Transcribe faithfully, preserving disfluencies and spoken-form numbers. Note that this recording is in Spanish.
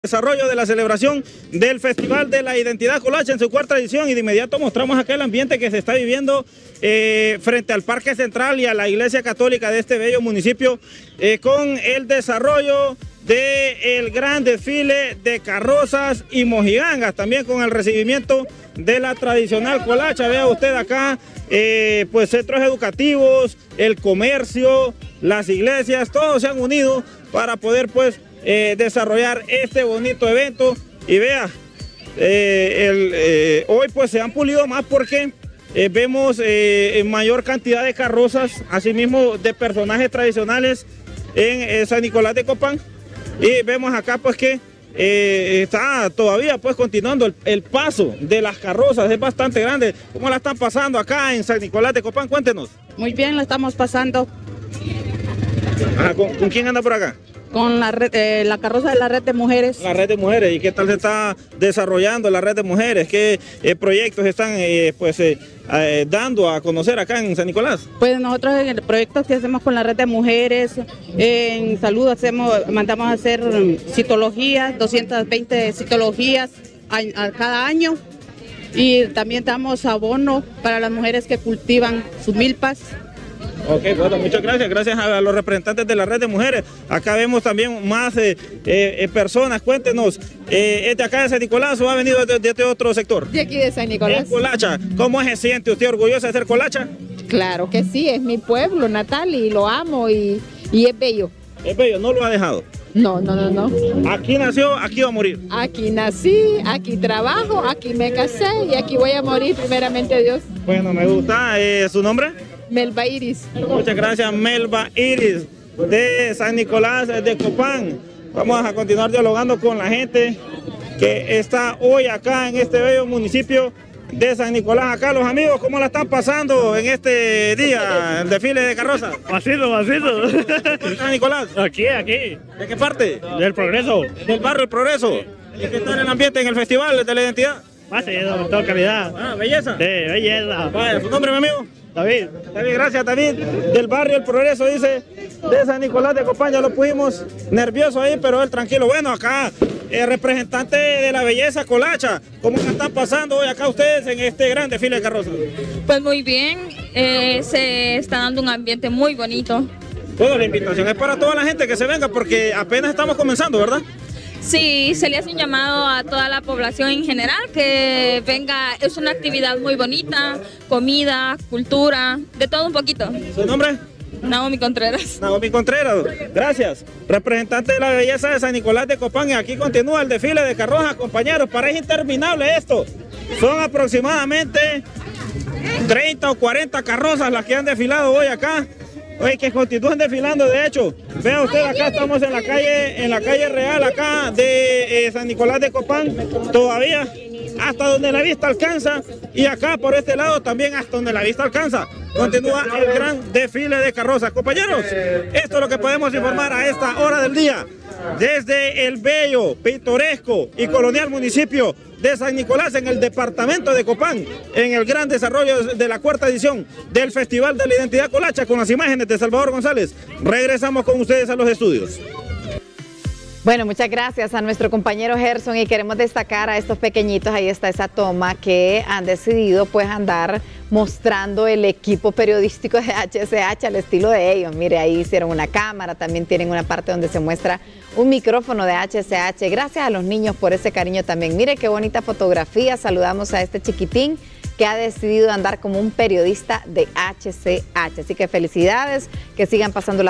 Desarrollo de la celebración del Festival de la Identidad Colacha en su cuarta edición, y de inmediato mostramos acá el ambiente que se está viviendo eh, frente al Parque Central y a la Iglesia Católica de este bello municipio eh, con el desarrollo del gran desfile de carrozas y mojigangas, también con el recibimiento de la tradicional colacha. Vea usted acá eh, pues centros educativos, el comercio, las iglesias, todos se han unido para poder pues Eh, desarrollar este bonito evento. Y vea, eh, el, eh, hoy pues se han pulido más porque eh, vemos eh, en mayor cantidad de carrozas, asimismo de personajes tradicionales en eh, San Nicolás de Copán, y vemos acá pues que eh, está todavía pues continuando el, el paso de las carrozas, es bastante grande. ¿Cómo la están pasando acá en San Nicolás de Copán? Cuéntenos. Muy bien, la estamos pasando. Ajá, ¿con, ¿con quién anda por acá? Con la, red, eh, la carroza de la red de mujeres. La red de mujeres. ¿Y qué tal se está desarrollando la red de mujeres? ¿Qué eh, proyectos están eh, pues eh, eh, dando a conocer acá en San Nicolás? Pues nosotros en el proyecto que hacemos con la red de mujeres, eh, en salud hacemos, mandamos a hacer citologías, doscientas veinte citologías a, a cada año, y también damos abono para las mujeres que cultivan sus milpas. Ok, bueno, muchas gracias, gracias a los representantes de la red de mujeres. Acá vemos también más eh, eh, personas. Cuéntenos, eh, ¿es de acá de San Nicolás o ha venido de, de este otro sector? De aquí de San Nicolás. ¿Es colacha? ¿Cómo se siente usted orgullosa de ser colacha? Claro que sí, es mi pueblo natal y lo amo y, y es bello. Es bello, no lo ha dejado. No, no, no, no. Aquí nació, aquí va a morir. Aquí nací, aquí trabajo, aquí me casé y aquí voy a morir, primeramente Dios. Bueno, me gusta. Eh, ¿Su nombre? Melba Iris. Muchas gracias, Melba Iris, de San Nicolás de Copán. Vamos a continuar dialogando con la gente que está hoy acá en este bello municipio de San Nicolás. Acá los amigos, ¿cómo la están pasando en este día, el desfile de carrozas? Masito, masito. San Nicolás. Aquí, aquí. ¿De qué parte? Del Progreso. Del barrio El Progreso. ¿Y qué tal el ambiente en el Festival de la Identidad? Masito, toda calidad. Ah, belleza. Sí, belleza. Vaya, ¿su nombre, mi amigo? David. David, gracias, David. Del barrio El Progreso, dice, de San Nicolás de Copán. Ya lo pusimos nervioso ahí, pero él tranquilo. Bueno, acá, el representante de la belleza colacha, ¿cómo se están pasando hoy acá ustedes en este gran desfile de carrozas? Pues muy bien, eh, se está dando un ambiente muy bonito. Bueno, la invitación es para toda la gente que se venga, porque apenas estamos comenzando, ¿verdad? Sí, se le hace un llamado a toda la población en general que venga. Es una actividad muy bonita, comida, cultura, de todo un poquito. ¿Su nombre? Naomi Contreras. Naomi Contreras, gracias. Representante de la belleza de San Nicolás de Copán, y aquí continúa el desfile de carrozas, compañeros. Parece interminable esto. Son aproximadamente treinta o cuarenta carrozas las que han desfilado hoy acá. Oye, que continúan desfilando. De hecho, vea usted, acá estamos en la calle, en la calle real acá de eh, San Nicolás de Copán, todavía hasta donde la vista alcanza, y acá por este lado también hasta donde la vista alcanza. Continúa el gran desfile de carrozas. Compañeros, esto es lo que podemos informar a esta hora del día desde el bello, pintoresco y colonial municipio de San Nicolás, en el departamento de Copán, en el gran desarrollo de la cuarta edición del Festival de la Identidad Colacha, con las imágenes de Salvador González. Regresamos con ustedes a los estudios. Bueno, muchas gracias a nuestro compañero Gerson, y queremos destacar a estos pequeñitos. Ahí está esa toma que han decidido pues andar mostrando el equipo periodístico de H C H al estilo de ellos. Mire, ahí hicieron una cámara, también tienen una parte donde se muestra un micrófono de H C H. Gracias a los niños por ese cariño también. Mire qué bonita fotografía. Saludamos a este chiquitín que ha decidido andar como un periodista de H C H. Así que felicidades, que sigan pasando la